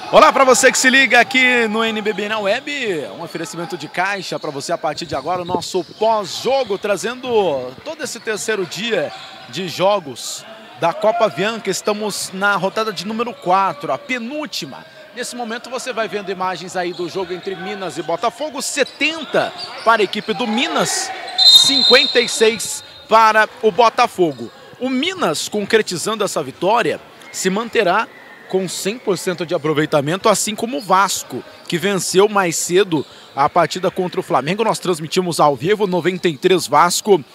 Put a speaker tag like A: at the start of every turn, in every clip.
A: Olá para você que se liga aqui no NBB na Web, um oferecimento de caixa para você a partir de agora, o nosso pós-jogo, trazendo todo esse terceiro dia de jogos da Copa Avianca. Estamos na rodada de número 4, a penúltima. Nesse momento você vai vendo imagens aí do jogo entre Minas e Botafogo, 70 para a equipe do Minas, 56 para o Botafogo. O Minas, concretizando essa vitória, se manterá com 100% de aproveitamento, assim como o Vasco, que venceu mais cedo a partida contra o Flamengo. Nós transmitimos ao vivo, 93 Vasco,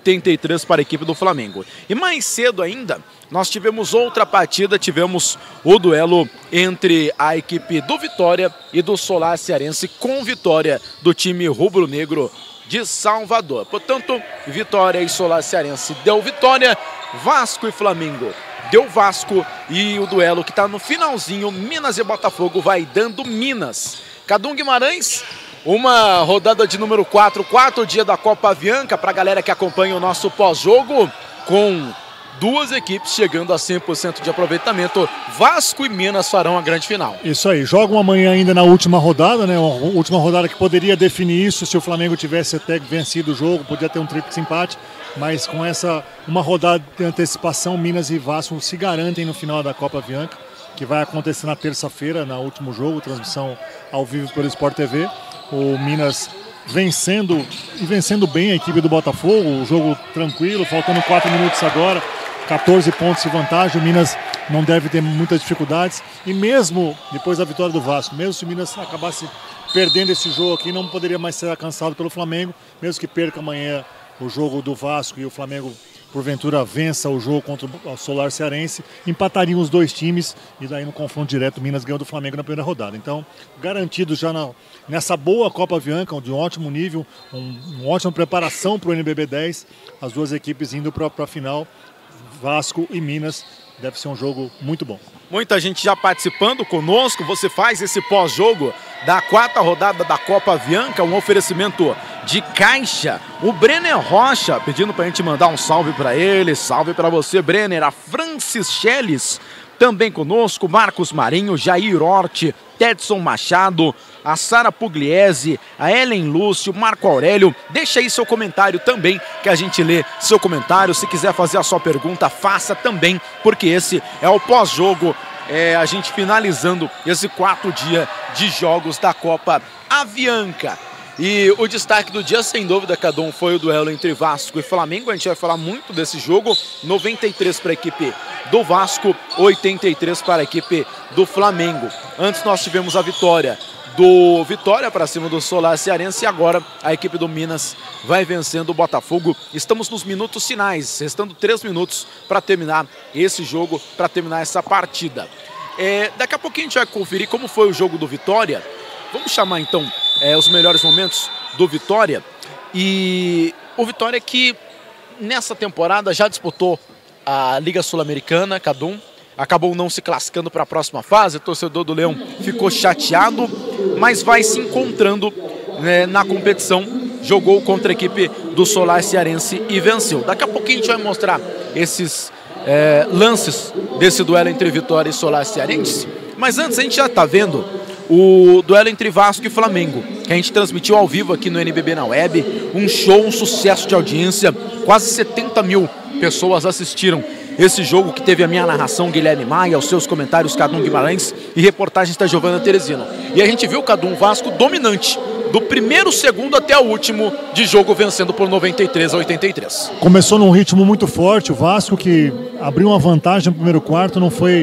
A: 83 para a equipe do Flamengo. E mais cedo ainda, nós tivemos outra partida, tivemos o duelo entre a equipe do Vitória e do Solar Cearense, com vitória do time rubro-negro de Salvador. Portanto, Vitória e Solar Cearense deu vitória, Vasco e Flamengo deu Vasco, e o duelo que está no finalzinho, Minas e Botafogo, vai dando Minas. Cadu Guimarães, uma rodada de número 4, quarto dia da Copa Avianca, para a galera que acompanha o nosso pós-jogo, com duas equipes chegando a 100% de aproveitamento. Vasco e Minas farão a grande final. Isso aí, jogam amanhã ainda na última rodada, né? Uma última rodada que poderia definir isso se o Flamengo tivesse até vencido o jogo, podia ter um tríplice empate, mas com essa uma rodada de antecipação, Minas e Vasco se garantem no final da Copa Avianca, que vai acontecer na terça-feira, no último jogo, transmissão ao vivo pelo Sport TV. O Minas vencendo bem a equipe do Botafogo, o jogo tranquilo, faltando 4 minutos agora, 14 pontos de vantagem. O Minas não deve ter muitas dificuldades, e mesmo depois da vitória do Vasco, mesmo se o Minas acabasse perdendo esse jogo aqui, não poderia mais ser alcançado pelo Flamengo, mesmo que perca amanhã o jogo do Vasco e o Flamengo porventura vença o jogo contra o Solar Cearense, empatariam os dois times, e daí no confronto direto o Minas ganhou do Flamengo na primeira rodada. Então, garantido já nessa boa Copa Avianca, de um ótimo nível, uma ótima preparação para o NBB 10, as duas equipes indo para a final, Vasco e Minas. Deve ser um jogo muito bom. Muita gente já participando conosco. Você faz esse pós-jogo da quarta rodada da Copa Avianca, um oferecimento de caixa. O Brenner Rocha pedindo para a gente mandar um salve para ele. Salve para você, Brenner. A Francis Schelles também conosco, Marcos Marinho, Jair Hort, Tedson Machado, a Sara Pugliese, a Ellen Lúcio, Marco Aurélio. Deixa aí seu comentário também, que a gente lê seu comentário. Se quiser fazer a sua pergunta, faça também, porque esse é o pós-jogo, a gente finalizando esse quarto dia de jogos da Copa Avianca. E o destaque do dia, sem dúvida, Cadu, foi o duelo entre Vasco e Flamengo. A gente vai falar muito desse jogo. 93 para a equipe do Vasco, 83 para a equipe do Flamengo. Antes nós tivemos a vitória do Vitória para cima do Solar Cearense, e agora a equipe do Minas vai vencendo o Botafogo. Estamos nos minutos finais, restando 3 minutos para terminar esse jogo, para terminar essa partida. Daqui a pouquinho a gente vai conferir como foi o jogo do Vitória. Vamos chamar então os melhores momentos do Vitória. E o Vitória que nessa temporada já disputou a Liga Sul-Americana, Cadu, acabou não se classificando para a próxima fase. O torcedor do Leão ficou chateado, mas vai se encontrando na competição. Jogou contra a equipe do Solar Cearense e venceu. Daqui a pouquinho a gente vai mostrar esses lances desse duelo entre Vitória e Solar Cearense. Mas antes a gente já está vendo o duelo entre Vasco e Flamengo, que a gente transmitiu ao vivo aqui no NBB na Web. Um show, um sucesso de audiência. Quase 70 mil pessoas assistiram esse jogo, que teve a minha narração, Guilherme Maia, os seus comentários, Cadu Guimarães, e reportagens da Giovana Teresina. E a gente viu o Cadu, Vasco dominante, do primeiro segundo até o último de jogo, vencendo por 93-83. Começou num ritmo muito forte, o Vasco, que abriu uma vantagem no primeiro quarto,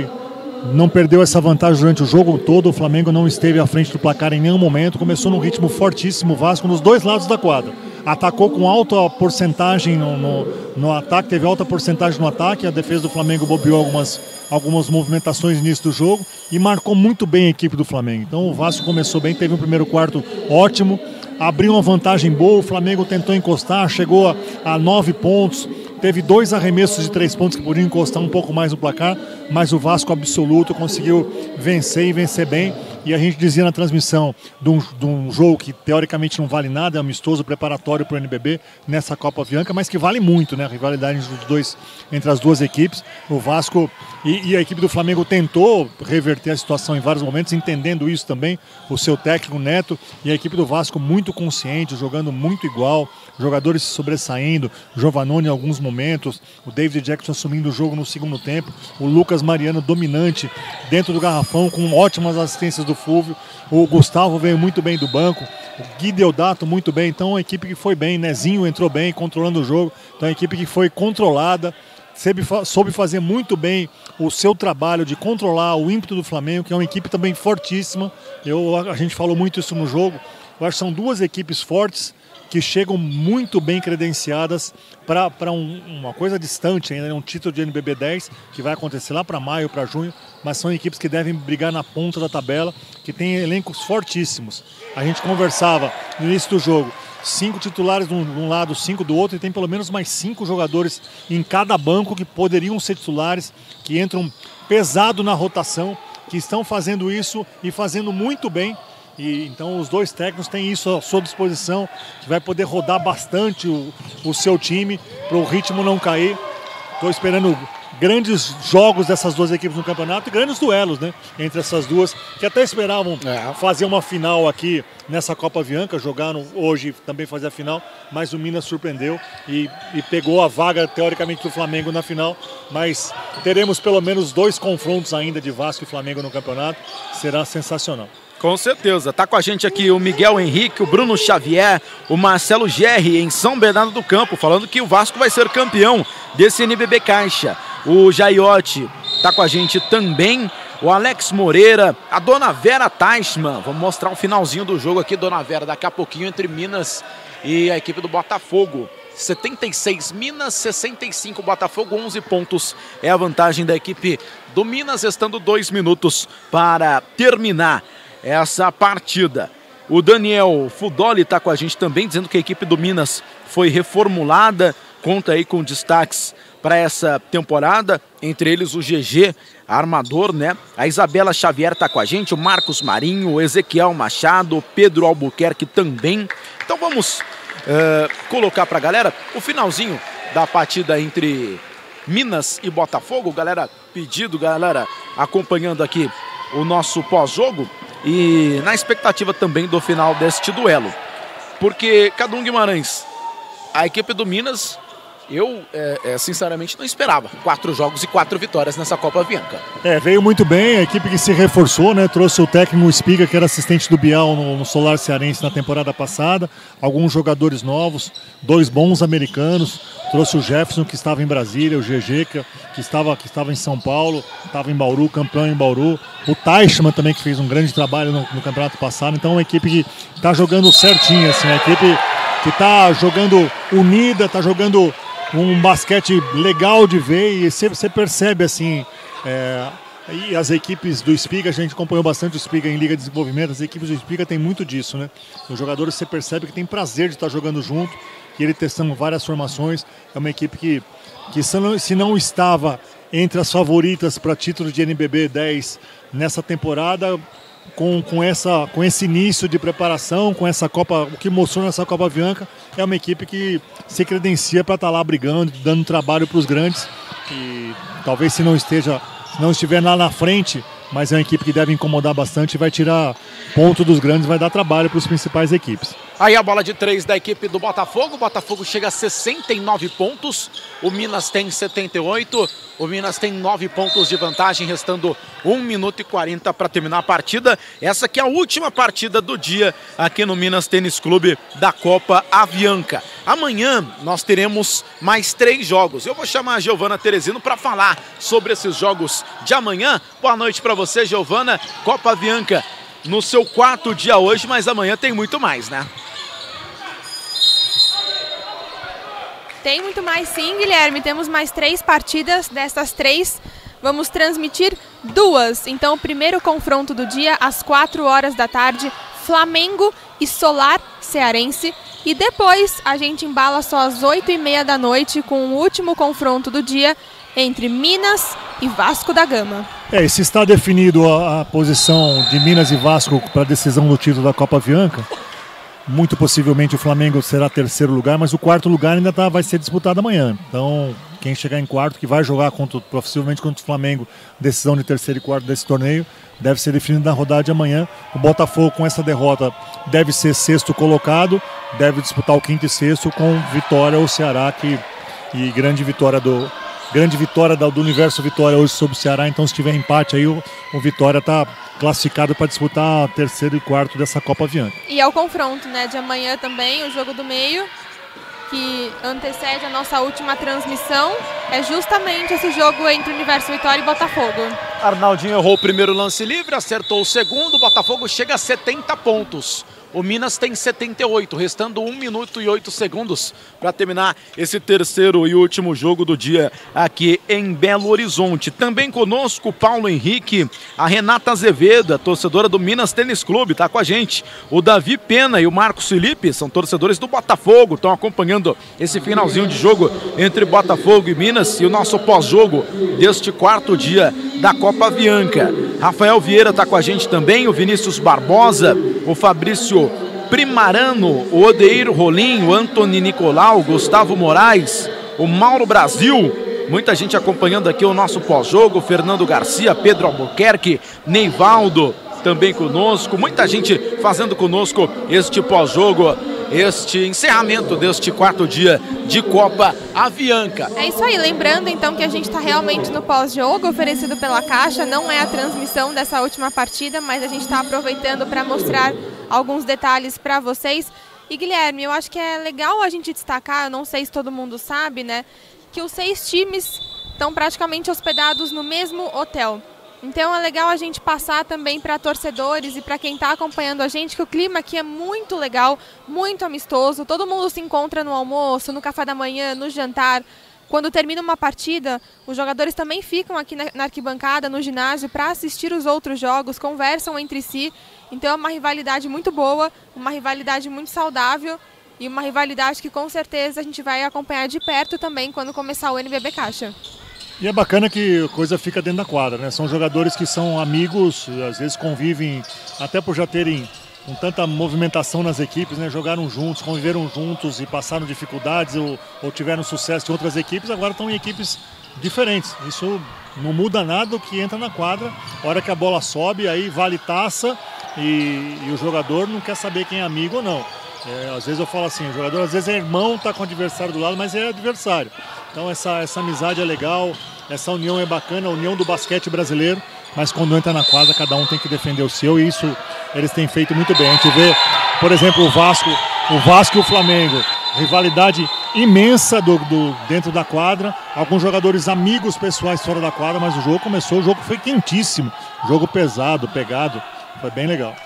A: não perdeu essa vantagem durante o jogo todo. O Flamengo não esteve à frente do placar em nenhum momento. Começou num ritmo fortíssimo, o Vasco nos dois lados da quadra. Atacou com alta porcentagem no ataque, teve alta porcentagem no ataque. A defesa do Flamengo bobeou algumas movimentações no início do jogo e marcou muito bem a equipe do Flamengo. Então o Vasco começou bem, teve um primeiro quarto ótimo, abriu uma vantagem boa. O Flamengo tentou encostar, chegou a 9 pontos. Teve 2 arremessos de 3 pontos que podiam encostar um pouco mais no placar, mas o Vasco absoluto conseguiu vencer, e vencer bem.
B: e a gente dizia na transmissão de um jogo que teoricamente não vale nada, é amistoso, preparatório para o NBB nessa Copa Avianca, mas que vale muito, né? A rivalidade entre as duas equipes. O Vasco e a equipe do Flamengo tentou reverter a situação em vários momentos, entendendo isso também, o seu técnico Neto, e a equipe do Vasco muito consciente, jogando muito igual, jogadores se sobressaindo, Giovannone em alguns momentos, o David Jackson assumindo o jogo no segundo tempo, o Lucas Mariano dominante dentro do garrafão, com ótimas assistências do Fúvio, o Gustavo veio muito bem do banco, o Gui Deodato muito bem, então uma equipe que foi bem, Nezinho entrou bem, controlando o jogo, então uma equipe que foi controlada, soube fazer muito bem o seu trabalho de controlar o ímpeto do Flamengo, que é uma equipe também fortíssima. A gente falou muito isso no jogo. Eu acho que são duas equipes fortes que chegam muito bem credenciadas para uma coisa distante ainda, um título de NBB 10 que vai acontecer lá para maio, para junho, mas são equipes que devem brigar na ponta da tabela, que têm elencos fortíssimos. A gente conversava no início do jogo, 5 titulares de um lado, 5 do outro, e tem pelo menos mais 5 jogadores em cada banco que poderiam ser titulares, que entram pesado na rotação, que estão fazendo isso e fazendo muito bem. E então os dois técnicos têm isso à sua disposição, que vai poder rodar bastante o seu time para o ritmo não cair. Estou esperando grandes jogos dessas duas equipes no campeonato e grandes duelos, né, entre essas duas, que até esperavam fazer uma final aqui nessa Copa Avianca, jogaram hoje também fazer a final, mas o Minas surpreendeu e pegou a vaga teoricamente do Flamengo na final, mas teremos pelo menos 2 confrontos ainda de Vasco e Flamengo no campeonato, será sensacional.
A: Com certeza. Tá com a gente aqui o Miguel Henrique, o Bruno Xavier, o Marcelo Gerri em São Bernardo do Campo, falando que o Vasco vai ser campeão desse NBB Caixa. O Jaiotti tá com a gente também, o Alex Moreira, a Dona Vera Teichmann. Vamos mostrar o finalzinho do jogo aqui, Dona Vera, daqui a pouquinho entre Minas e a equipe do Botafogo. 76 Minas, 65 Botafogo, 11 pontos é a vantagem da equipe do Minas, restando 2 minutos para terminar essa partida. O Daniel Fudoli está com a gente também, dizendo que a equipe do Minas foi reformulada, conta aí com destaques para essa temporada, entre eles o GG, armador, né? A Isabela Xavier está com a gente, o Marcos Marinho, o Ezequiel Machado, o Pedro Albuquerque também. Então vamos colocar para a galera o finalzinho da partida entre Minas e Botafogo. Galera pedido, galera acompanhando aqui o nosso pós-jogo. E na expectativa também do final deste duelo. Porque, Cadu Guimarães, a equipe do Minas, eu sinceramente não esperava. 4 jogos e 4 vitórias nessa Copa Avianca. Veio muito bem, a equipe que se reforçou, né? Trouxe o técnico Espiga, que era assistente do Bial no Solar Cearense na temporada passada. Alguns jogadores novos, 2 bons americanos. Trouxe o Jefferson, que estava em Brasília, o GG, que estava em São Paulo, estava em Bauru, campeão em Bauru. O Teichmann também, que fez um grande trabalho no campeonato passado. Então, uma equipe que está jogando certinho, assim, a equipe que está jogando unida, está jogando um basquete legal de ver, e você percebe assim, e as equipes do Espiga, a gente acompanhou bastante o Espiga em Liga de Desenvolvimento, as equipes do Espiga tem muito disso, né? Os jogadores, você percebe que tem prazer de estar jogando junto, e ele testando várias formações. É uma equipe que se não estava entre as favoritas para título de NBB 10 nessa temporada, com esse início de preparação, com essa Copa, o que mostrou nessa Copa Avianca, é uma equipe que se credencia para estar lá brigando, dando trabalho para os grandes, e talvez se não estiver lá na frente, mas é uma equipe que deve incomodar bastante e vai tirar ponto dos grandes, vai dar trabalho para as principais equipes. Aí a bola de 3 da equipe do Botafogo. O Botafogo chega a 69 pontos, o Minas tem 78, o Minas tem 9 pontos de vantagem, restando 1 minuto e 40 para terminar a partida. Essa que é a última partida do dia aqui no Minas Tênis Clube da Copa Avianca. Amanhã nós teremos mais 3 jogos. Eu vou chamar a Giovana Teresino para falar sobre esses jogos de amanhã. Boa noite para você, Giovana. Copa Avianca no seu 4º dia hoje, mas amanhã tem muito mais, né?
C: Tem muito mais sim, Guilherme. Temos mais 3 partidas. Dessas 3, vamos transmitir 2. Então, o primeiro confronto do dia, às 4 horas da tarde, Flamengo e Solar Cearense. E depois, a gente embala só às 8h30 da noite com o último confronto do dia entre Minas e Vasco da Gama.
B: E se está definido a posição de Minas e Vasco para a decisão do título da Copa Avianca, muito possivelmente o Flamengo será terceiro lugar, mas o quarto lugar ainda vai ser disputado amanhã. Então, quem chegar em quarto, que vai jogar possivelmente contra o Flamengo, decisão de terceiro e quarto desse torneio, deve ser definido na rodada de amanhã. O Botafogo, com essa derrota, deve ser sexto colocado, deve disputar o quinto e sexto com Vitória ou Ceará, e grande vitória do Universo Vitória hoje sobre o Ceará. Então, se tiver empate aí, o Vitória está classificado para disputar terceiro e quarto dessa Copa Avianca.
C: E é o confronto, né, de amanhã também, o jogo do meio, que antecede a nossa última transmissão, é justamente esse jogo entre Universo Vitória e Botafogo.
A: Arnaldinho errou o primeiro lance livre, acertou o segundo, o Botafogo chega a 70 pontos. O Minas tem 78, restando 1 minuto e 8 segundos para terminar esse terceiro e último jogo do dia aqui em Belo Horizonte. Também conosco o Paulo Henrique, a Renata Azevedo, a torcedora do Minas Tênis Clube, está com a gente. O Davi Pena e o Marcos Felipe são torcedores do Botafogo, estão acompanhando esse finalzinho de jogo entre Botafogo e Minas e o nosso pós-jogo deste quarto dia da Copa Avianca. Rafael Vieira está com a gente também, o Vinícius Barbosa, o Fabrício Primarano, o Odeir Rolim, o Antony Nicolau, o Gustavo Moraes, o Mauro Brasil, muita gente acompanhando aqui o nosso pós-jogo, Fernando Garcia, Pedro Albuquerque, Neivaldo também conosco, muita gente fazendo conosco este pós-jogo, este encerramento deste quarto dia de Copa Avianca.
C: É isso aí, lembrando então que a gente está realmente no pós-jogo oferecido pela Caixa, não é a transmissão dessa última partida, mas a gente está aproveitando para mostrar alguns detalhes para vocês. E Guilherme, eu acho que é legal a gente destacar, eu não sei se todo mundo sabe, né, que os 6 times estão praticamente hospedados no mesmo hotel. Então é legal a gente passar também para torcedores e para quem está acompanhando a gente que o clima aqui é muito legal, muito amistoso, todo mundo se encontra no almoço, no café da manhã, no jantar. Quando termina uma partida, os jogadores também ficam aqui na arquibancada, no ginásio, para assistir os outros jogos, conversam entre si. Então é uma rivalidade muito boa, uma rivalidade muito saudável e uma rivalidade que com certeza a gente vai acompanhar de perto também quando começar o NBB Caixa.
B: E é bacana que a coisa fica dentro da quadra, né? São jogadores que são amigos, às vezes convivem, até por já terem com tanta movimentação nas equipes, né? Jogaram juntos, conviveram juntos e passaram dificuldades ou tiveram sucesso em outras equipes, agora estão em equipes diferentes. Isso não muda nada o que entra na quadra. A hora que a bola sobe, aí vale taça e o jogador não quer saber quem é amigo ou não. Às vezes eu falo assim, o jogador às vezes é irmão, tá com o adversário do lado, mas é adversário. Então essa amizade é legal, essa união é bacana, a união do basquete brasileiro, mas quando entra na quadra, cada um tem que defender o seu e isso eles têm feito muito bem. A gente vê, por exemplo, o Vasco e o Flamengo, rivalidade imensa dentro da quadra, alguns jogadores amigos pessoais fora da quadra, mas o jogo foi quentíssimo, jogo pesado, pegado, foi bem legal.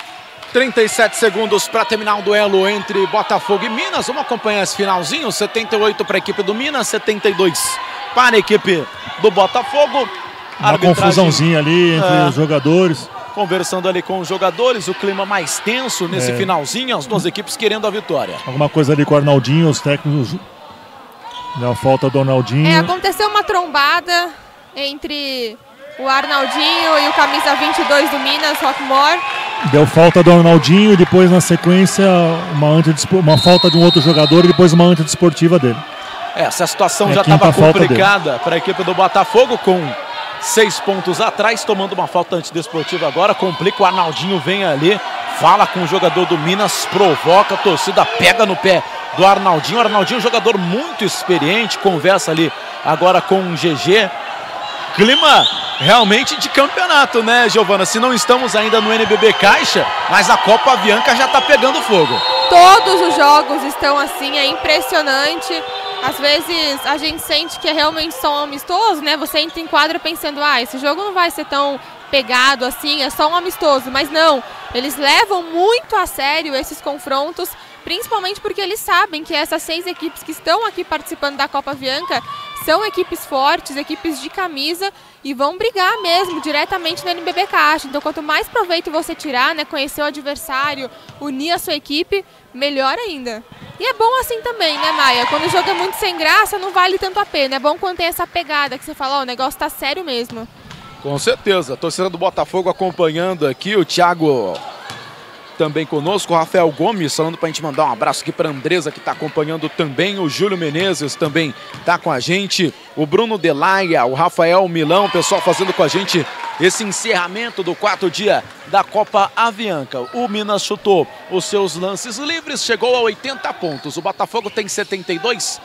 A: 37 segundos para terminar o duelo entre Botafogo e Minas. Vamos acompanhar esse finalzinho. 78 para a equipe do Minas, 72 para a equipe do Botafogo.
B: Uma confusãozinha ali entre os jogadores.
A: Conversando ali com os jogadores, o clima mais tenso nesse finalzinho, as duas equipes querendo a vitória.
B: Alguma coisa ali com o Arnaldinho, os técnicos. Deu falta do Arnaldinho.
C: Aconteceu uma trombada entre o Arnaldinho e o camisa 22 do Minas, Rockmore.
B: Deu falta do Arnaldinho e depois na sequência uma falta de um outro jogador e depois uma antidesportiva dele.
A: Essa situação já estava complicada para a equipe do Botafogo, com 6 pontos atrás, tomando uma falta antidesportiva agora, complica, o Arnaldinho vem ali, fala com o jogador do Minas, provoca, a torcida pega no pé do Arnaldinho. O Arnaldinho é um jogador muito experiente, conversa ali agora com o GG. Clima realmente de campeonato, né, Giovana? Se não estamos ainda no NBB Caixa, mas a Copa Avianca já está pegando fogo.
C: Todos os jogos estão assim, é impressionante. Às vezes a gente sente que é realmente só um amistoso, né? Você entra em quadra pensando, esse jogo não vai ser tão pegado assim, é só um amistoso. Mas não, eles levam muito a sério esses confrontos, principalmente porque eles sabem que essas 6 equipes que estão aqui participando da Copa Avianca são equipes fortes, equipes de camisa e vão brigar mesmo diretamente no NBB Caixa. Então quanto mais proveito você tirar, né, conhecer o adversário, unir a sua equipe, melhor ainda. E é bom assim também, né, Maia? Quando o jogo é muito sem graça, não vale tanto a pena. É bom quando tem essa pegada que você fala, ó, o negócio tá sério mesmo.
A: Com certeza. A torcida do Botafogo acompanhando aqui. O Thiago também conosco. O Rafael Gomes falando pra gente mandar um abraço aqui pra Andresa, que tá acompanhando também. O Júlio Menezes também tá com a gente. O Bruno Delaia, o Rafael Milão, o pessoal fazendo com a gente esse encerramento do 4º dia da Copa Avianca. O Minas chutou os seus lances livres, chegou a 80 pontos. O Botafogo tem 72,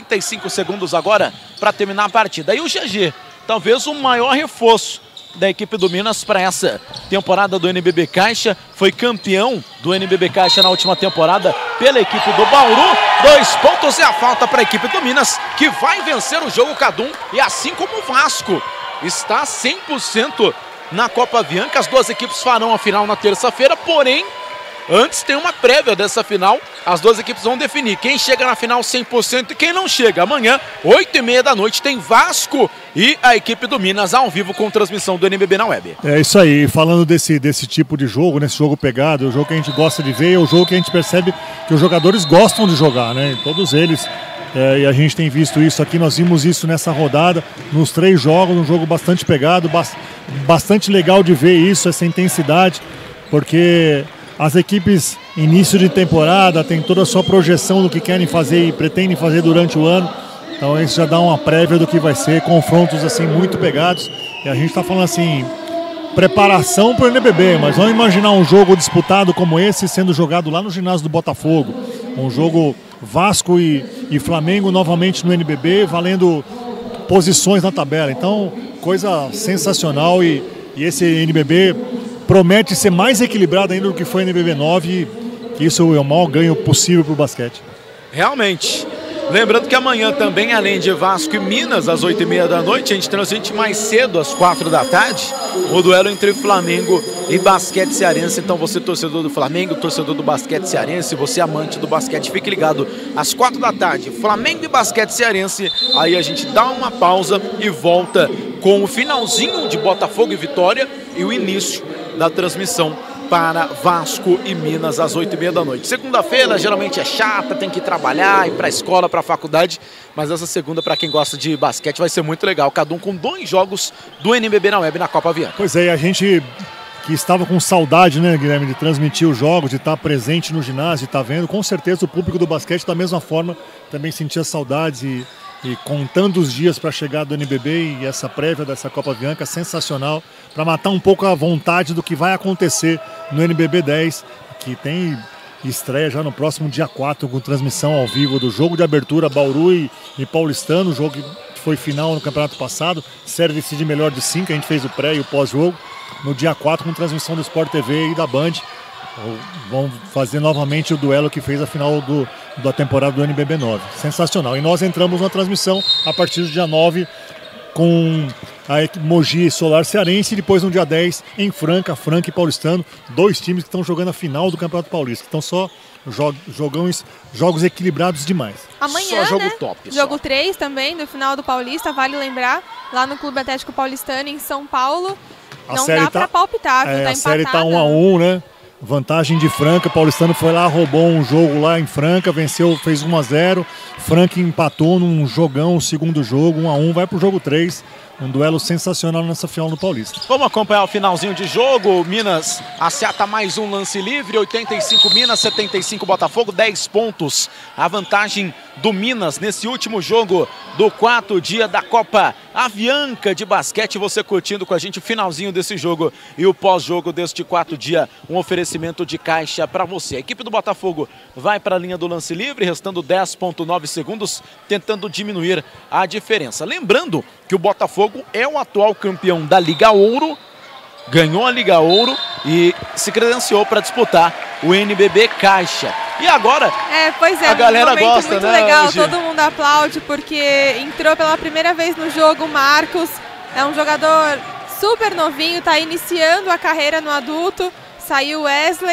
A: 35 segundos agora para terminar a partida. E o GG, talvez o maior reforço da equipe do Minas para essa temporada do NBB Caixa. Foi campeão do NBB Caixa na última temporada pela equipe do Bauru. 2 pontos é a falta para a equipe do Minas, que vai vencer o jogo Cadum. E assim como o Vasco está 100% na Copa Avianca, as duas equipes farão a final na terça-feira, porém, antes tem uma prévia dessa final, as duas equipes vão definir quem chega na final 100% e quem não chega. Amanhã, 8h30 da noite, tem Vasco e a equipe do Minas ao vivo com transmissão do NBB na web.
B: É isso aí, falando desse tipo de jogo, nesse jogo pegado, o jogo que a gente gosta de ver, é o jogo que a gente percebe que os jogadores gostam de jogar, né? Todos eles. E a gente tem visto isso aqui, nós vimos isso nessa rodada, nos 3 jogos, um jogo bastante pegado, bastante legal de ver isso, essa intensidade, porque as equipes, início de temporada, tem toda a sua projeção do que querem fazer e pretendem fazer durante o ano, então isso já dá uma prévia do que vai ser, confrontos assim muito pegados, e a gente está falando assim, preparação para o NBB, mas vamos imaginar um jogo disputado como esse sendo jogado lá no ginásio do Botafogo, um jogo Vasco e Flamengo novamente no NBB, valendo posições na tabela. Então, coisa sensacional e esse NBB promete ser mais equilibrado ainda do que foi o NBB 9, que isso é o maior ganho possível para o basquete.
A: Realmente. Lembrando que amanhã também, além de Vasco e Minas, às 8h30 da noite, a gente transmite mais cedo, às 4 da tarde, o duelo entre Flamengo e basquete cearense. Então você, torcedor do Flamengo, torcedor do basquete cearense, você amante do basquete, fique ligado. Às 4 da tarde, Flamengo e basquete cearense. Aí a gente dá uma pausa e volta com o finalzinho de Botafogo e Vitória e o início da transmissão para Vasco e Minas às 8h30 da noite. Segunda-feira geralmente é chata, tem que ir trabalhar, ir para a escola, para a faculdade, mas essa segunda, para quem gosta de basquete, vai ser muito legal. Cada um com 2 jogos do NBB na web na Copa Avianca.
B: Pois é, e a gente que estava com saudade, né, Guilherme, de transmitir os jogos, de estar presente no ginásio, de estar vendo, com certeza o público do basquete da mesma forma também sentia saudades e contando os dias para chegar do NBB e essa prévia dessa Copa Avianca sensacional, para matar um pouco a vontade do que vai acontecer no NBB 10, que tem estreia já no próximo dia 4 com transmissão ao vivo do jogo de abertura Bauru e Paulistano, jogo que foi final no campeonato passado, série decide melhor de 5, a gente fez o pré e o pós-jogo, no dia 4 com transmissão do Sport TV e da Band. Vão fazer novamente o duelo que fez a final da temporada do NBB 9. Sensacional. E nós entramos na transmissão a partir do dia 9 com a Mogi Solar Cearense e depois no dia 10 em Franca e Paulistano. 2 times que estão jogando a final do Campeonato Paulista. Então só jogos equilibrados demais.
C: Amanhã,
A: só jogo
C: né?
A: top.
C: Jogo
A: só.
C: 3 também do final do Paulista, vale lembrar, lá no Clube Atlético Paulistano em São Paulo. Não dá pra palpitar, viu? Tá
B: a série tá
C: empatada.
B: 1-1, né? Vantagem de Franca, Paulistano foi lá, roubou um jogo lá em Franca, venceu, fez 1-0. Franca empatou num jogão, o segundo jogo, 1-1, vai pro jogo 3. Um duelo sensacional nessa final no Paulista.
A: Vamos acompanhar o finalzinho de jogo. Minas acerta mais um lance livre. 85 Minas, 75 Botafogo, 10 pontos. A vantagem do Minas nesse último jogo do 4º dia da Copa Avianca de basquete. Você curtindo com a gente o finalzinho desse jogo e o pós-jogo deste 4º dia. Um oferecimento de caixa para você. A equipe do Botafogo vai para a linha do lance livre, restando 10,9 segundos, tentando diminuir a diferença. Lembrando que o Botafogo é o atual campeão da Liga Ouro, ganhou a Liga Ouro e se credenciou para disputar o NBB Caixa. E agora, a galera gosta,
C: muito
A: né?
C: Legal,
A: Hoje.
C: todo mundo aplaude porque entrou pela primeira vez no jogo o Marcos, é um jogador super novinho, está iniciando a carreira no adulto, saiu Wesley,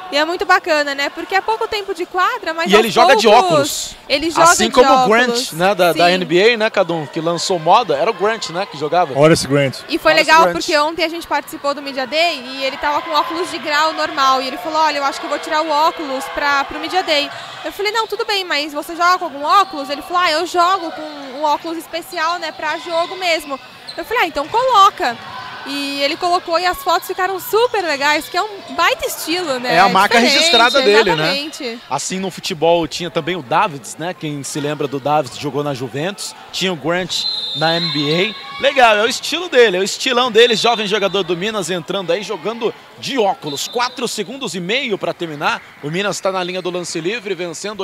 C: E é muito bacana, né? Porque é pouco tempo de quadra, mas
A: e ele joga de óculos.
C: Ele joga
A: assim
C: de
A: como
C: óculos.
A: O Grant, né, da NBA, né, Cadum, que lançou moda. Era o Grant, né, que jogava.
B: Horace Grant.
C: E foi
A: Horace
C: legal
A: Grant.
C: porque ontem a gente participou do Media Day e ele tava com óculos de grau normal. E ele falou, olha, eu acho que eu vou tirar o óculos pro Media Day. Eu falei, não, tudo bem, mas você joga com algum óculos? Ele falou, eu jogo com um óculos especial, né, pra jogo mesmo. Eu falei, então coloca. E ele colocou e as fotos ficaram super legais, que é um baita estilo, né?
A: É a marca registrada dele,
C: exatamente.
A: Né? Assim no futebol tinha também o Davids, né? Quem se lembra do Davids jogou na Juventus. Tinha o Grant na NBA. Legal, é o estilo dele, é o estilão dele. Jovem jogador do Minas entrando aí, jogando de óculos. 4 segundos e meio para terminar. O Minas está na linha do lance livre, vencendo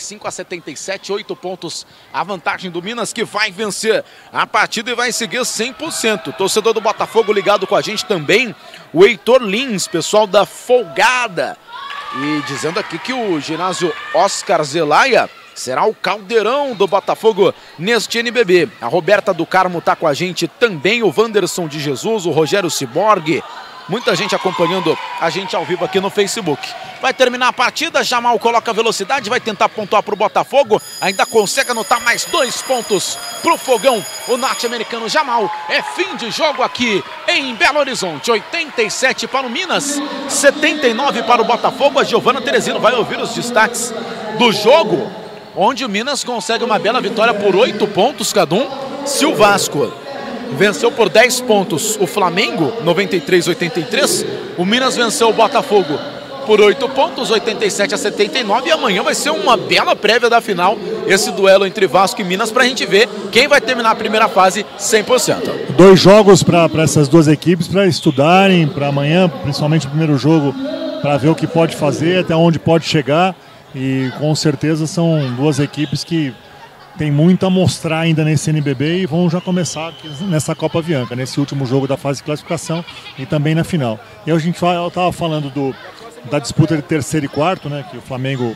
A: 85-77, 8 pontos. A vantagem do Minas que vai vencer a partida e vai seguir 100%. Torcedor do Botafogo ligado com a gente também, o Heitor Lins, pessoal da Folgada. E dizendo aqui que o ginásio Oscar Zelaya será o caldeirão do Botafogo neste NBB. A Roberta do Carmo está com a gente também, o Wanderson de Jesus, o Rogério Ciborgue. Muita gente acompanhando a gente ao vivo aqui no Facebook. Vai terminar a partida, Jamal coloca velocidade, vai tentar pontuar para o Botafogo. Ainda consegue anotar mais 2 pontos para o Fogão, o norte-americano Jamal. É fim de jogo aqui em Belo Horizonte. 87 para o Minas, 79 para o Botafogo. A Giovana Teresino vai ouvir os destaques do jogo, onde o Minas consegue uma bela vitória por 8 pontos cada um. Se o Vasco venceu por 10 pontos o Flamengo, 93-83, o Minas venceu o Botafogo por 8 pontos, 87-79, e amanhã vai ser uma bela prévia da final, esse duelo entre Vasco e Minas, para a gente ver quem vai terminar a primeira fase 100%.
B: 2 jogos para essas duas equipes, para estudarem, para amanhã, principalmente o primeiro jogo, para ver o que pode fazer, até onde pode chegar, e com certeza são duas equipes que tem muito a mostrar ainda nesse NBB e vão já começar nessa Copa Avianca, nesse último jogo da fase de classificação e também na final. E a gente eu estava falando da disputa de terceiro e quarto, né, que o Flamengo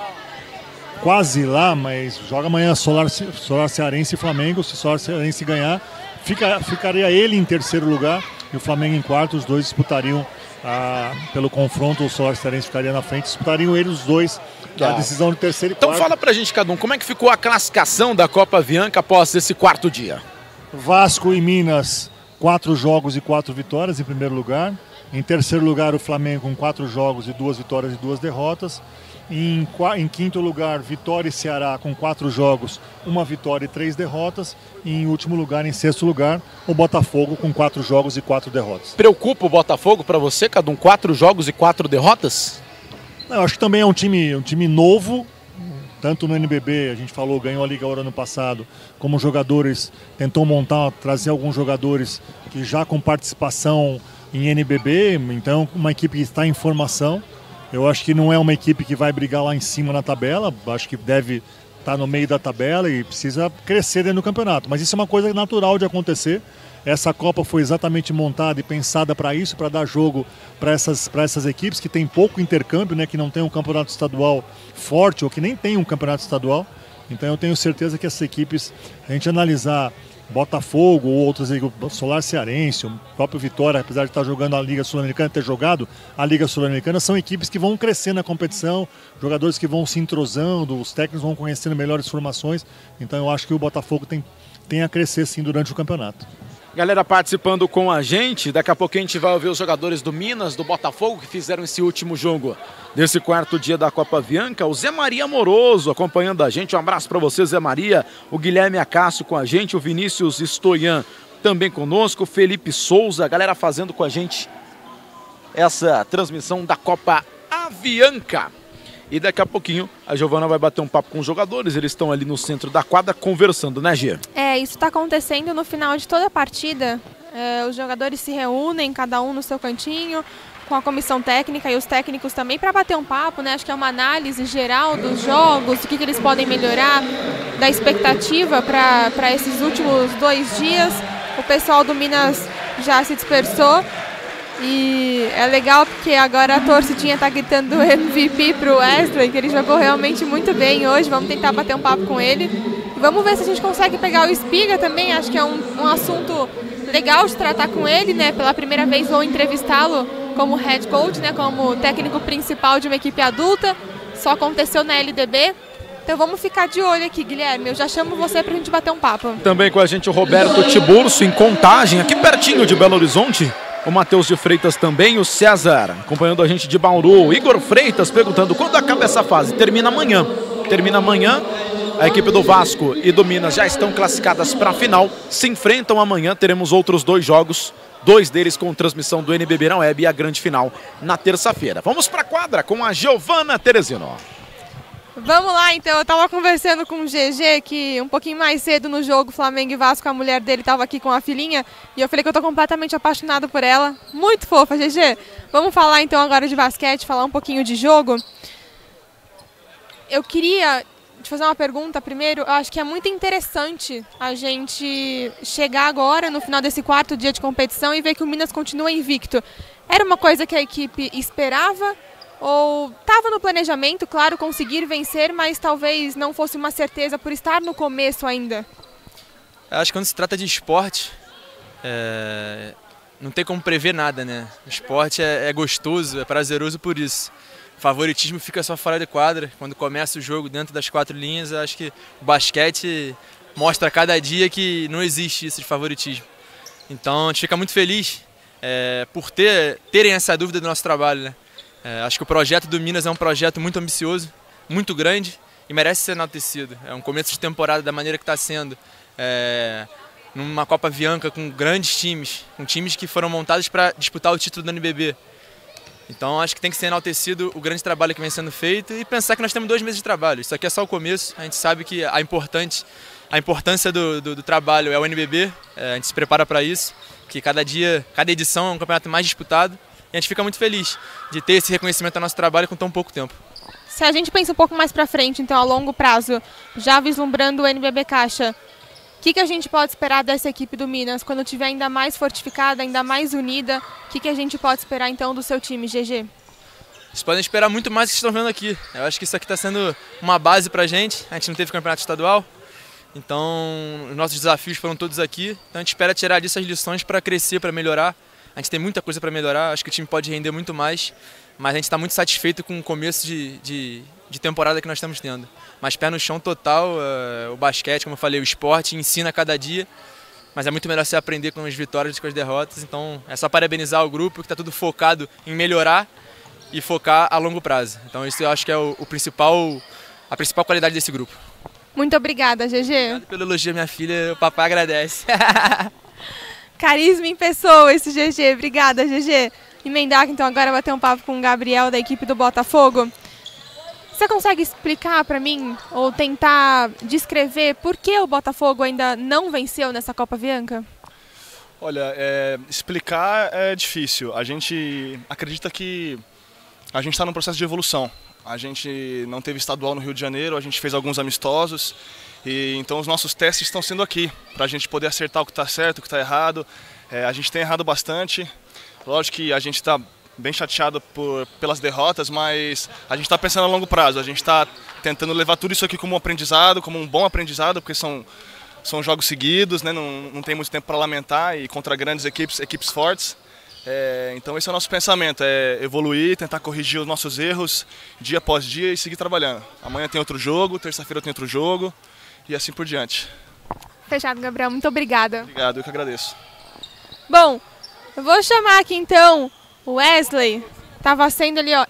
B: quase lá, mas joga amanhã Solar Cearense e Flamengo. Se o Solar Cearense ganhar, ficaria ele em terceiro lugar e o Flamengo em quarto. Os dois disputariam pelo confronto, o Solar Cearense ficaria na frente, disputariam eles os dois a decisão de terceiro e quarto.
A: Então fala pra gente, cada um, como é que ficou a classificação da Copa Avianca após esse quarto dia?
B: Vasco e Minas, 4 jogos e 4 vitórias em primeiro lugar. Em terceiro lugar, o Flamengo com 4 jogos e 2 vitórias e 2 derrotas. Em quinto lugar, Vitória e Ceará com 4 jogos, 1 vitória e 3 derrotas. E em último lugar, em sexto lugar, o Botafogo com 4 jogos e 4 derrotas.
A: Preocupa o Botafogo para você, cada um, 4 jogos e 4 derrotas?
B: Eu acho que também é um time novo, tanto no NBB, a gente falou, ganhou a Liga Ouro ano passado, como jogadores, tentou trazer alguns jogadores que já com participação em NBB, então uma equipe que está em formação. Eu acho que não é uma equipe que vai brigar lá em cima na tabela, acho que deve estar no meio da tabela e precisa crescer dentro do campeonato. Mas isso é uma coisa natural de acontecer. Essa Copa foi exatamente montada e pensada para isso, para dar jogo para essas equipes que tem pouco intercâmbio, né, que não tem um campeonato estadual forte ou que nem tem um campeonato estadual. Então eu tenho certeza que essas equipes, a gente analisar Botafogo ou outras, Solar Cearense, o próprio Vitória, apesar de estar jogando a Liga Sul-Americana, ter jogado a Liga Sul-Americana, são equipes que vão crescer na competição, jogadores que vão se entrosando, os técnicos vão conhecendo melhores formações. Então eu acho que o Botafogo tem a crescer sim durante o campeonato.
A: Galera participando com a gente, daqui a pouquinho a gente vai ouvir os jogadores do Minas, do Botafogo, que fizeram esse último jogo desse quarto dia da Copa Avianca. O Zé Maria Moroso acompanhando a gente, um abraço para você, Zé Maria. O Guilherme Acácio com a gente, o Vinícius Stoian também conosco, o Felipe Souza, a galera fazendo com a gente essa transmissão da Copa Avianca. E daqui a pouquinho a Giovana vai bater um papo com os jogadores, eles estão ali no centro da quadra conversando, né, Gia?
C: Isso está acontecendo no final de toda a partida. Os jogadores se reúnem, cada um no seu cantinho, com a comissão técnica e os técnicos também, para bater um papo, né? Acho que é uma análise geral dos jogos, o que eles podem melhorar, da expectativa para esses últimos 2 dias. O pessoal do Minas já se dispersou. E é legal porque agora a torcidinha tá gritando MVP pro Wesley, que ele jogou realmente muito bem hoje. Vamos tentar bater um papo com ele. E vamos ver se a gente consegue pegar o Espiga também. Acho que é um assunto legal de tratar com ele, né? Pela primeira vez vou entrevistá-lo como head coach, né, como técnico principal de uma equipe adulta. Só aconteceu na LDB. Então vamos ficar de olho aqui, Guilherme. Eu já chamo você pra gente bater um papo.
A: Também com a gente o Roberto Tiburcio, em Contagem, aqui pertinho de Belo Horizonte. O Matheus de Freitas também, o César, acompanhando a gente de Bauru. O Igor Freitas perguntando quando acaba essa fase. Termina amanhã. Termina amanhã. A equipe do Vasco e do Minas já estão classificadas para a final. Se enfrentam amanhã. Teremos outros 2 jogos. 2 deles com transmissão do NBB na web e a grande final na terça-feira. Vamos para a quadra com a Giovana Teresino.
C: Vamos lá, então. Eu estava conversando com o GG, que um pouquinho mais cedo no jogo Flamengo e Vasco, a mulher dele estava aqui com a filhinha, e eu falei que eu estou completamente apaixonada por ela. Muito fofa, GG. Vamos falar então agora de basquete, falar um pouquinho de jogo. Eu queria te fazer uma pergunta primeiro. Eu acho que é muito interessante a gente chegar agora, no final desse 4º dia de competição, e ver que o Minas continua invicto. Era uma coisa que a equipe esperava? Ou estava no planejamento, claro, conseguir vencer, mas talvez não fosse uma certeza por estar no começo ainda?
D: Eu acho que quando se trata de esporte, não tem como prever nada, né? O esporte é gostoso, é prazeroso por isso. O favoritismo fica só fora de quadra. Quando começa o jogo dentro das 4 linhas, eu acho que o basquete mostra a cada dia que não existe isso de favoritismo. Então a gente fica muito feliz por terem essa dúvida do nosso trabalho, né? Acho que o projeto do Minas é um projeto muito ambicioso, muito grande e merece ser enaltecido. É um começo de temporada da maneira que está sendo, numa Copa Avianca com grandes times, com times que foram montados para disputar o título do NBB. Então acho que tem que ser enaltecido o grande trabalho que vem sendo feito e pensar que nós temos 2 meses de trabalho. Isso aqui é só o começo, a gente sabe que a importância do trabalho é o NBB, a gente se prepara para isso, que cada edição é um campeonato mais disputado. E a gente fica muito feliz de ter esse reconhecimento ao nosso trabalho com tão pouco tempo.
C: Se a gente pensa um pouco mais para frente, então a longo prazo, já vislumbrando o NBB Caixa, o que a gente pode esperar dessa equipe do Minas quando estiver ainda mais fortificada, ainda mais unida? O que a gente pode esperar então do seu time, GG?
D: Vocês podem esperar muito mais do que estão vendo aqui. Eu acho que isso aqui está sendo uma base para a gente não teve campeonato estadual, então os nossos desafios foram todos aqui. Então a gente espera tirar disso as lições para crescer, para melhorar. A gente tem muita coisa para melhorar, acho que o time pode render muito mais, mas a gente está muito satisfeito com o começo de temporada que nós estamos tendo. Mas pé no chão total, o basquete, como eu falei, o esporte ensina a cada dia, mas é muito melhor você aprender com as vitórias do que com as derrotas. Então é só parabenizar o grupo que está tudo focado em melhorar e focar a longo prazo. Então isso eu acho que é a principal qualidade desse grupo.
C: Muito obrigada, GG.
D: Obrigado pelo elogio, minha filha, o papai agradece.
C: Carisma em pessoa esse GG, obrigada GG. Emendar então agora bater um papo com o Gabriel da equipe do Botafogo. Você consegue explicar para mim, ou tentar descrever por que o Botafogo ainda não venceu nessa Copa Avianca?
E: Olha, explicar é difícil. A gente acredita que a gente está num processo de evolução. A gente não teve estadual no Rio de Janeiro, a gente fez alguns amistosos. E então os nossos testes estão sendo aqui, para a gente poder acertar o que está certo, o que está errado. A gente tem errado bastante. Lógico que a gente está bem chateado pelas derrotas, mas a gente está pensando a longo prazo. A gente está tentando levar tudo isso aqui como um aprendizado, como um bom aprendizado, porque são jogos seguidos, né? Não tem muito tempo para lamentar e contra grandes equipes fortes. Então esse é o nosso pensamento, é evoluir, tentar corrigir os nossos erros dia após dia e seguir trabalhando. Amanhã tem outro jogo, terça-feira tem outro jogo. E assim por diante.
C: Fechado, Gabriel. Muito obrigada.
E: Obrigado, eu que agradeço.
C: Bom, eu vou chamar aqui então o Wesley. Estava sendo ali, ó,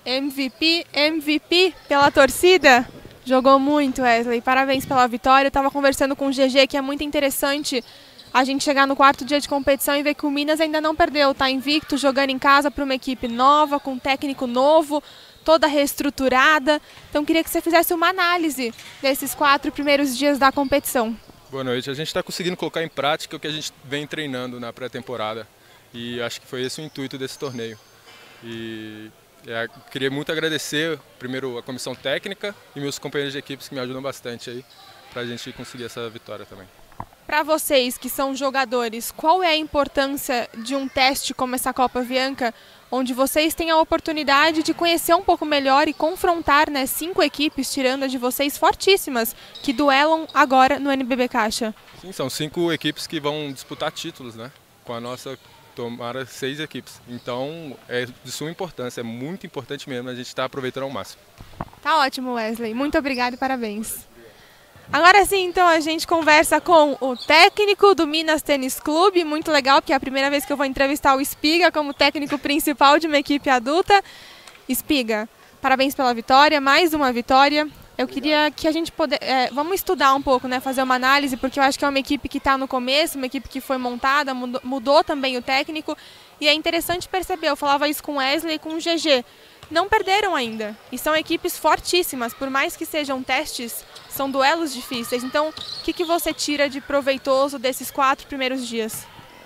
C: MVP pela torcida. Jogou muito, Wesley. Parabéns pela vitória. Eu estava conversando com o GG, que é muito interessante a gente chegar no 4º dia de competição e ver que o Minas ainda não perdeu. Está invicto, jogando em casa para uma equipe nova, com um técnico novo, toda reestruturada. Então queria que você fizesse uma análise desses 4 primeiros dias da competição.
F: Boa noite. A gente está conseguindo colocar em prática o que a gente vem treinando na pré-temporada e acho que foi esse o intuito desse torneio. E queria muito agradecer primeiro a comissão técnica e meus companheiros de equipes que me ajudam bastante aí para a gente conseguir essa vitória também.
C: Para vocês que são jogadores, qual é a importância de um teste como essa Copa Avianca, onde vocês têm a oportunidade de conhecer um pouco melhor e confrontar, né, 5 equipes, tirando a de vocês, fortíssimas, que duelam agora no NBB Caixa?
F: Sim, são 5 equipes que vão disputar títulos, né? Com a nossa tomara 6 equipes. Então é de suma importância, é muito importante mesmo, a gente está aproveitando ao máximo.
C: Tá ótimo, Wesley. Muito obrigado e parabéns. Agora sim, então a gente conversa com o técnico do Minas Tênis Clube, muito legal, porque é a primeira vez que eu vou entrevistar o Espiga como técnico principal de uma equipe adulta. Espiga, parabéns pela vitória, mais uma vitória. Eu queria que a gente vamos estudar um pouco, né, fazer uma análise, porque eu acho que é uma equipe que está no começo, uma equipe que foi montada, mudou também o técnico, e é interessante perceber, eu falava isso com o Wesley e com o GG, não perderam ainda, e são equipes fortíssimas, por mais que sejam testes, são duelos difíceis. Então, o que você tira de proveitoso desses 4 primeiros dias?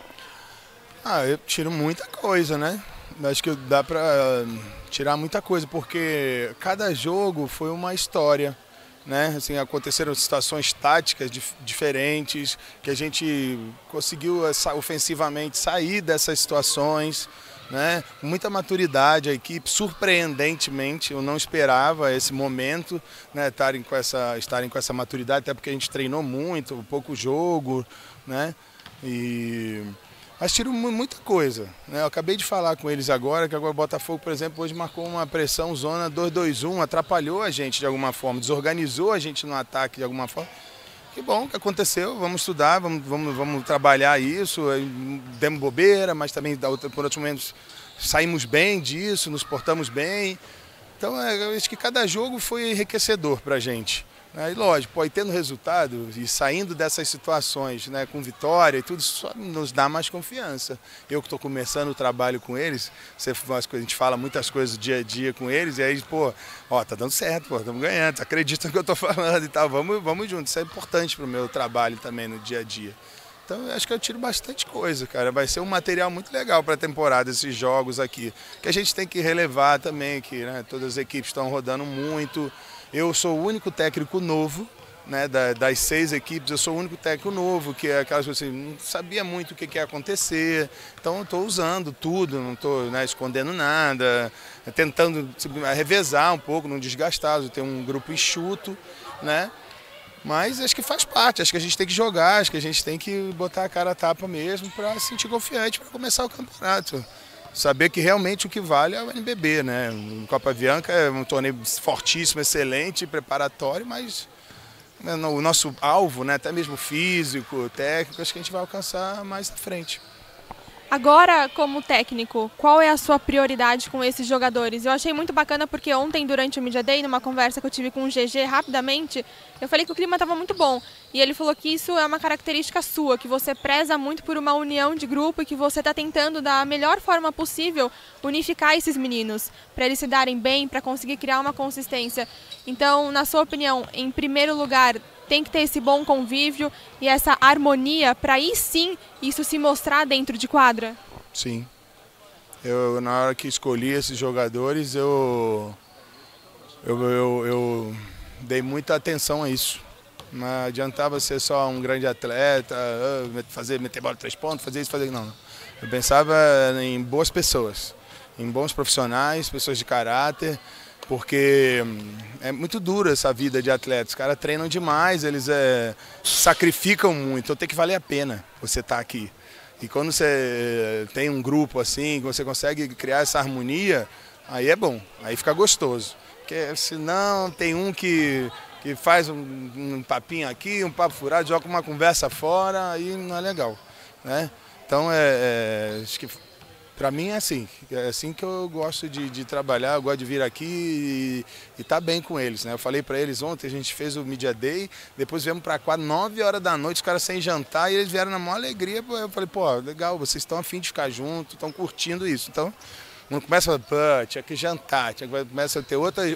G: Eu tiro muita coisa, né? Acho que dá pra tirar muita coisa, porque cada jogo foi uma história, né? Assim, aconteceram situações táticas diferentes, que a gente conseguiu ofensivamente sair dessas situações, né? Com muita maturidade a equipe, surpreendentemente, eu não esperava esse momento, né? Estarem com essa maturidade, até porque a gente treinou muito, pouco jogo, né? Mas tiro muita coisa, né? Eu acabei de falar com eles agora, que agora o Botafogo, por exemplo, hoje marcou uma pressão zona 2-2-1, atrapalhou a gente de alguma forma, desorganizou a gente no ataque de alguma forma. Que bom que aconteceu, vamos estudar, vamos trabalhar isso, demos bobeira, mas também por outros momentos saímos bem disso, nos portamos bem. Então eu acho que cada jogo foi enriquecedor para a gente. E lógico, aí tendo resultado e saindo dessas situações, né, com vitória e tudo, isso só nos dá mais confiança. Eu que estou começando o trabalho com eles, a gente fala muitas coisas do dia a dia com eles, e aí, tá dando certo, estamos ganhando, acreditam no que eu estou falando e tal, vamos juntos. Isso é importante para o meu trabalho também no dia a dia. Então eu acho que eu tiro bastante coisa, cara. Vai ser um material muito legal para a temporada, esses jogos aqui. Que a gente tem que relevar também, que, né, todas as equipes estão rodando muito. Eu sou o único técnico novo, né, das 6 equipes, eu sou o único técnico novo, que é aquelas coisas assim, não sabia muito o que ia acontecer, então eu estou usando tudo, não estou, né, escondendo nada, tentando revezar um pouco, não desgastar, eu tenho um grupo enxuto, né? Mas acho que faz parte, acho que a gente tem que jogar, acho que a gente tem que botar a cara a tapa mesmo para se sentir confiante para começar o campeonato. Saber que realmente o que vale é o NBB, né? O Copa Avianca é um torneio fortíssimo, excelente, preparatório, mas o nosso alvo, né, até mesmo físico, técnico, acho que a gente vai alcançar mais à frente.
C: Agora, como técnico, qual é a sua prioridade com esses jogadores? Eu achei muito bacana porque ontem, durante o Media Day, numa conversa que eu tive com o GG rapidamente, eu falei que o clima estava muito bom. E ele falou que isso é uma característica sua, que você preza muito por uma união de grupo e que você está tentando, da melhor forma possível, unificar esses meninos, para eles se darem bem, para conseguir criar uma consistência. Então, na sua opinião, em primeiro lugar, tem que ter esse bom convívio e essa harmonia para aí sim isso se mostrar dentro de quadra?
G: Sim. Eu, na hora que escolhi esses jogadores, eu dei muita atenção a isso. Não adiantava ser só um grande atleta, meter bola de 3 pontos, fazer isso, fazer aquilo. Não. Eu pensava em boas pessoas, em bons profissionais, pessoas de caráter, porque é muito dura essa vida de atleta. Os caras treinam demais, eles sacrificam muito, então tem que valer a pena você estar aqui. E quando você tem um grupo assim, que você consegue criar essa harmonia, aí é bom, aí fica gostoso. Porque senão tem um que faz um papinho aqui, um papo furado, joga uma conversa fora, aí não é legal, né? Então, acho que para mim é assim que eu gosto de trabalhar, eu gosto de vir aqui e tá bem com eles, né? Eu falei para eles ontem, a gente fez o Media Day, depois viemos para quadra, 9 horas da noite, os caras sem jantar, e eles vieram na maior alegria. Eu falei, legal, vocês estão a fim de ficar juntos, estão curtindo isso. Então, quando começa a falar, tinha que jantar, começa a ter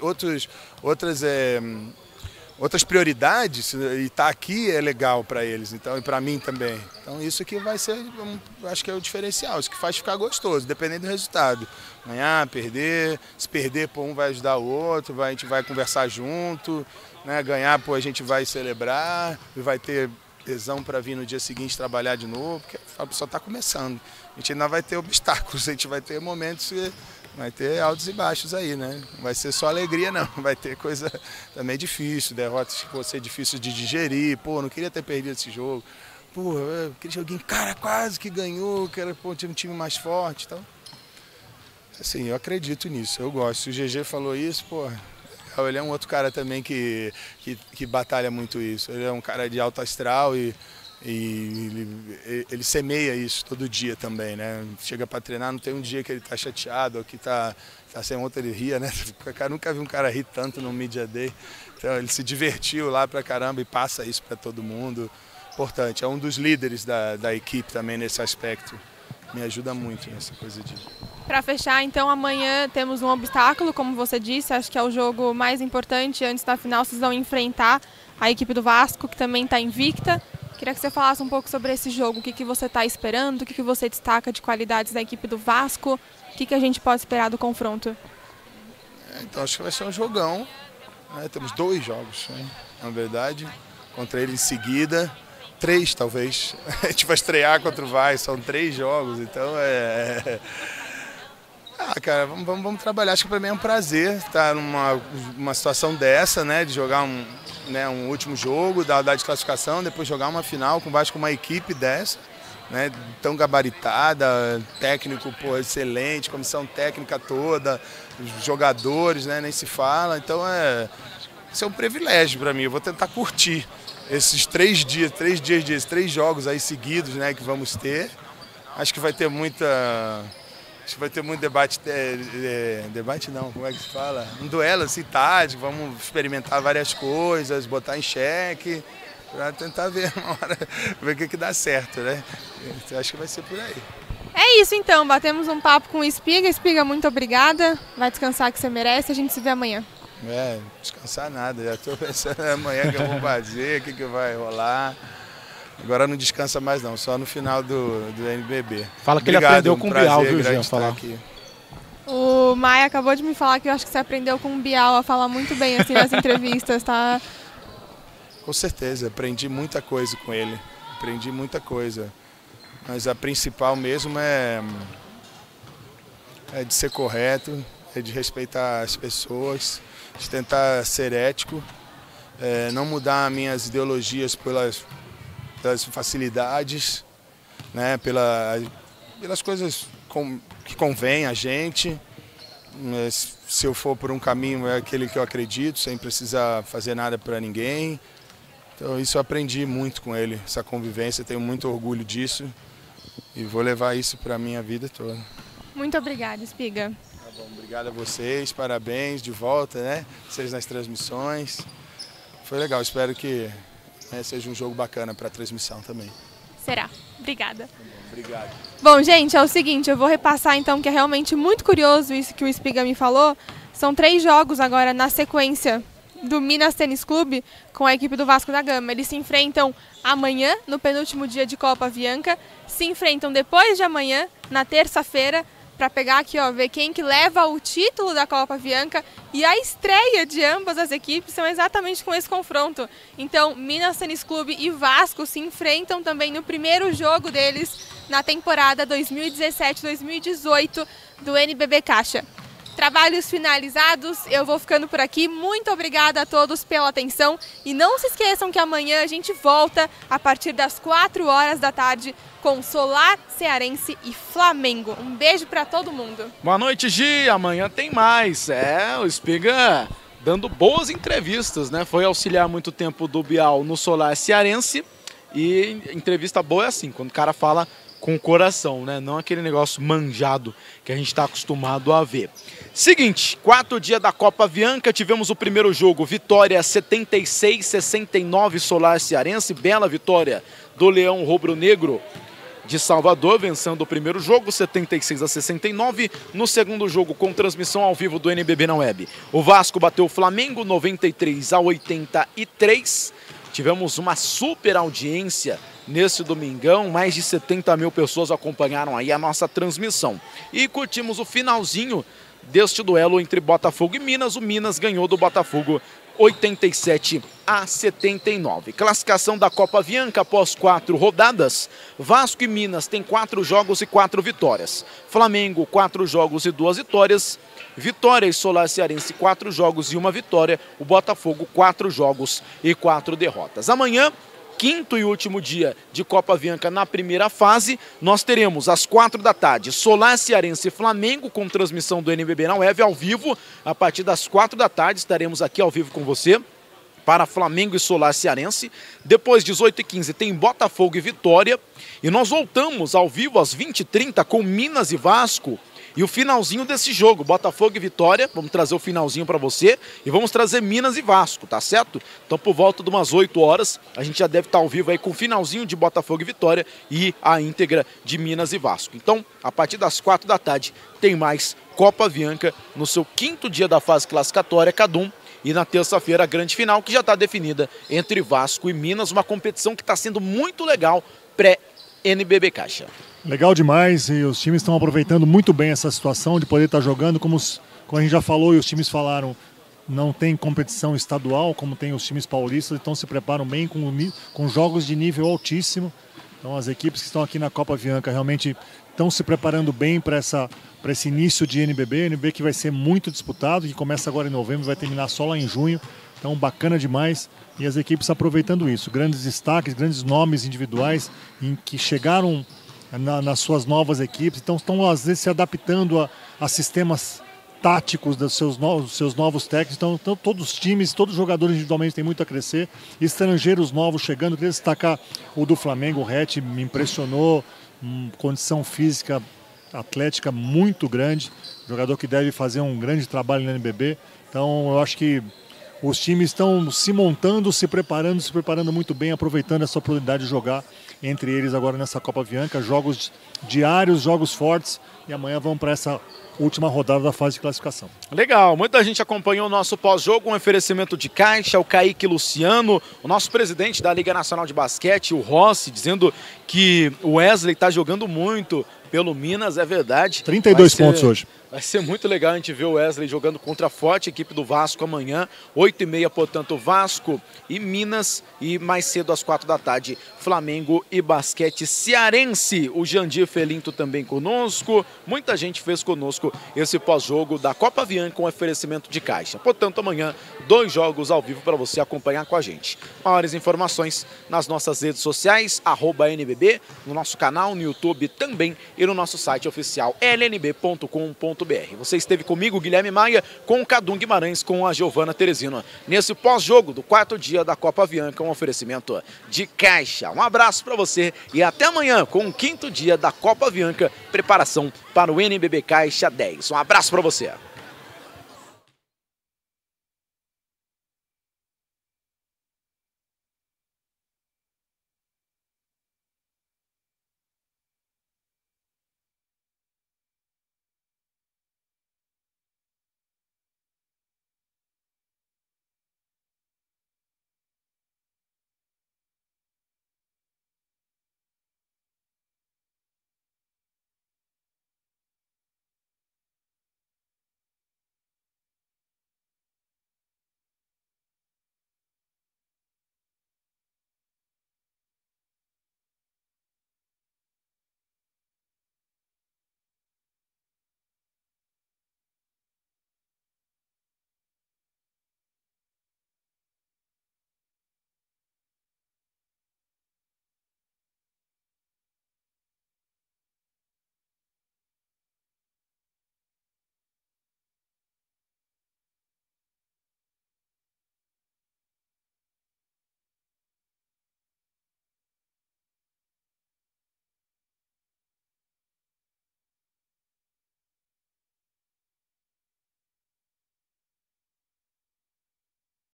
G: outras prioridades, e estar aqui é legal para eles, então, e para mim também. Então isso aqui vai ser, acho que é o diferencial, isso que faz ficar gostoso, dependendo do resultado. Ganhar, perder, se perder, um vai ajudar o outro, a gente vai conversar junto, né? Ganhar, a gente vai celebrar, e vai ter tesão para vir no dia seguinte trabalhar de novo, porque a pessoa está começando. A gente ainda vai ter obstáculos, a gente vai ter momentos que vai ter altos e baixos aí, né? Não vai ser só alegria, não. Vai ter coisa também difícil, derrotas que vão ser difíceis de digerir. Não queria ter perdido esse jogo. pô, aquele joguinho, cara, quase que ganhou, que era, pô, tinha um time mais forte e tal. Assim, eu acredito nisso, eu gosto. Se o GG falou isso, pô, ele é um outro cara também que batalha muito isso. Ele é um cara de alto astral e ele semeia isso todo dia também, né? Chega para treinar, não tem um dia que ele tá chateado ou que tá sem ontem ele ria, né? Eu nunca vi um cara rir tanto no Media Day. Então ele se divertiu lá pra caramba e passa isso para todo mundo. Importante, é um dos líderes da equipe também nesse aspecto. Me ajuda muito nessa coisa de...
C: Para fechar, então, amanhã temos um obstáculo, como você disse, acho que é o jogo mais importante. Antes da final, vocês vão enfrentar a equipe do Vasco, que também está invicta. Queria que você falasse um pouco sobre esse jogo, o que você está esperando, o que você destaca de qualidades da equipe do Vasco, o que a gente pode esperar do confronto?
G: Então, acho que vai ser um jogão, né? Temos 2 jogos, né? Na verdade, contra ele em seguida. 3, talvez. A gente vai estrear contra o Vasco, são 3 jogos, então cara, vamos trabalhar. Acho que para mim é um prazer estar numa situação dessa, né, de jogar um último jogo, da desclassificação, depois jogar uma final com o Vasco, com uma equipe dessa, né, tão gabaritada, técnico, pô, excelente, comissão técnica toda, jogadores, né, nem se fala. Então isso é um privilégio para mim. Eu vou tentar curtir esses 3 jogos aí seguidos, né, que vamos ter. Acho que vai ter muito debate, debate não, como é que se fala? Um duelo assim, tático, vamos experimentar várias coisas, botar em xeque, para tentar ver uma hora, ver o que dá certo, né? Então, acho que vai ser por aí.
C: É isso então, batemos um papo com o Espiga. Espiga, muito obrigada, vai descansar que você merece, a gente se vê amanhã.
G: Descansar nada, já estou pensando amanhã que eu vou fazer, o que vai rolar. Agora não descansa mais não, só no final do NBB.
A: Fala que ele aprendeu com o Bial, viu, Jean?
G: Aqui.
C: O Maia acabou de me falar que eu acho que você aprendeu com o Bial a falar muito bem assim nas entrevistas, tá?
G: Com certeza, aprendi muita coisa com ele, aprendi muita coisa. Mas a principal mesmo é de ser correto, é de respeitar as pessoas, de tentar ser ético, não mudar minhas ideologias pelas facilidades, né, pelas coisas que convém a gente. Se eu for por um caminho, é aquele que eu acredito, sem precisar fazer nada para ninguém. Então isso eu aprendi muito com ele, essa convivência, tenho muito orgulho disso e vou levar isso para a minha vida toda.
C: Muito obrigada, Espiga.
G: Tá bom, obrigado a vocês, parabéns de volta, né? Vocês nas transmissões. Foi legal, espero que seja um jogo bacana para a transmissão também.
C: Será. Obrigada.
G: Obrigado.
C: Bom, gente, é o seguinte, eu vou repassar então que é realmente muito curioso isso que o Espiga me falou. São 3 jogos agora na sequência do Minas Tênis Clube com a equipe do Vasco da Gama. Eles se enfrentam amanhã, no penúltimo dia de Copa Avianca, se enfrentam depois de amanhã, na terça-feira, para pegar aqui, ó, ver quem que leva o título da Copa Avianca, e a estreia de ambas as equipes são exatamente com esse confronto. Então, Minas Tênis Clube e Vasco se enfrentam também no primeiro jogo deles na temporada 2017-2018 do NBB Caixa. Trabalhos finalizados, eu vou ficando por aqui. Muito obrigada a todos pela atenção e não se esqueçam que amanhã a gente volta a partir das 4 horas da tarde com Solar, Cearense e Flamengo. Um beijo para todo mundo.
A: Boa noite, Gi. Amanhã tem mais. O Espiga dando boas entrevistas, né? Foi auxiliar muito tempo do Bial no Solar Cearense e entrevista boa é assim, quando o cara fala com o coração, né? Não aquele negócio manjado que a gente está acostumado a ver. Seguinte, 4 dias da Copa Avianca, tivemos o primeiro jogo, vitória 76-69 Solar Cearense, bela vitória do Leão Rubro-Negro de Salvador, vencendo o primeiro jogo, 76-69. No segundo jogo, com transmissão ao vivo do NBB na web, o Vasco bateu o Flamengo 93-83. Tivemos uma super audiência nesse domingão, mais de 70 mil pessoas acompanharam aí a nossa transmissão. E curtimos o finalzinho deste duelo entre Botafogo e Minas. O Minas ganhou do Botafogo 87-79. Classificação da Copa Avianca após 4 rodadas. Vasco e Minas têm 4 jogos e 4 vitórias. Flamengo, 4 jogos e 2 vitórias. Vitória e Solar Cearense, 4 jogos e 1 vitória. O Botafogo, 4 jogos e 4 derrotas. Amanhã, quinto e último dia de Copa Avianca na primeira fase. Nós teremos às 4 da tarde Solar Cearense e Flamengo com transmissão do NBB na web ao vivo. A partir das 4 da tarde estaremos aqui ao vivo com você para Flamengo e Solar Cearense. Depois, 18h15, tem Botafogo e Vitória. E nós voltamos ao vivo às 20h30 com Minas e Vasco. E o finalzinho desse jogo, Botafogo e Vitória, vamos trazer o finalzinho para você e vamos trazer Minas e Vasco, tá certo? Então por volta de umas 8 horas, a gente já deve estar ao vivo aí com o finalzinho de Botafogo e Vitória e a íntegra de Minas e Vasco. Então, a partir das 4 da tarde, tem mais Copa Avianca no seu quinto dia da fase classificatória, Cadum. E na terça-feira a grande final, que já está definida entre Vasco e Minas, uma competição que está sendo muito legal pré-NBB Caixa.
B: Legal demais, e os times estão aproveitando muito bem essa situação de poder estar jogando, como a gente já falou e os times falaram, não tem competição estadual, como tem os times paulistas, então se preparam bem com jogos de nível altíssimo. Então as equipes que estão aqui na Copa Avianca realmente estão se preparando bem para esse início de NBB que vai ser muito disputado, que começa agora em novembro e vai terminar só lá em junho. Então bacana demais, e as equipes aproveitando isso. Grandes destaques, grandes nomes individuais em que chegaram nas suas novas equipes, então estão às vezes se adaptando a sistemas táticos dos seus novos técnicos. Então todos os times, todos os jogadores individualmente têm muito a crescer. Estrangeiros novos chegando, queria destacar o do Flamengo, o Rett, me impressionou, condição física, atlética muito grande, jogador que deve fazer um grande trabalho no NBB. Então eu acho que os times estão se montando, se preparando muito bem, aproveitando essa oportunidade de jogar entre eles agora nessa Copa Avianca, jogos diários, jogos fortes, e amanhã vamos para essa última rodada da fase de classificação.
A: Legal, muita gente acompanhou o nosso pós-jogo, um oferecimento de Caixa, o Kaique Luciano, o nosso presidente da Liga Nacional de Basquete, o Rossi, dizendo que o Wesley está jogando muito pelo Minas, é verdade.
B: 32 pontos hoje.
A: Vai ser muito legal a gente ver o Wesley jogando contra a forte equipe do Vasco amanhã, 8h30, portanto, Vasco e Minas, e mais cedo às 4 da tarde, Flamengo e Basquete Cearense. O Jandir Felinto também conosco, muita gente fez conosco esse pós-jogo da Copa Avianca com oferecimento de Caixa. Portanto, amanhã, 2 jogos ao vivo para você acompanhar com a gente. Maiores informações nas nossas redes sociais, @NBB, no nosso canal, no YouTube também e no nosso site oficial lnb.com.br. Você esteve comigo, Guilherme Maia, com o Cadu Guimarães, com a Giovana Teresino, nesse pós-jogo do 4º dia da Copa Avianca, um oferecimento de Caixa. Um abraço para você e até amanhã com o 5º dia da Copa Avianca, preparação para o NBB Caixa 10. Um abraço para você.